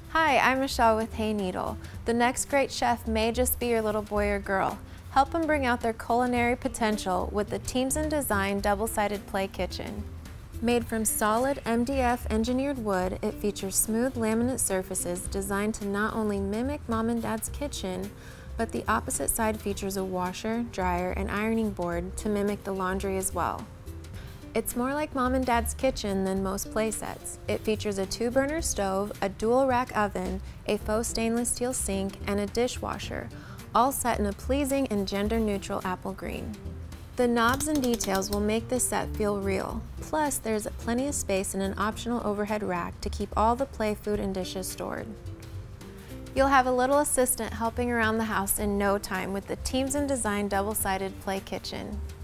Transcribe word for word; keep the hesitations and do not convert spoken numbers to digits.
Hi, I'm Michelle with Hayneedle. The next great chef may just be your little boy or girl. Help them bring out their culinary potential with the Teamson designed double-sided play kitchen. Made from solid M D F engineered wood, it features smooth laminate surfaces designed to not only mimic mom and dad's kitchen, but the opposite side features a washer, dryer, and ironing board to mimic the laundry as well. It's more like mom and dad's kitchen than most play sets. It features a two-burner stove, a dual-rack oven, a faux stainless steel sink, and a dishwasher, all set in a pleasing and gender-neutral apple green. The knobs and details will make this set feel real. Plus, there's plenty of space in an optional overhead rack to keep all the play food and dishes stored. You'll have a little assistant helping around the house in no time with the Teamson designed double-sided play kitchen.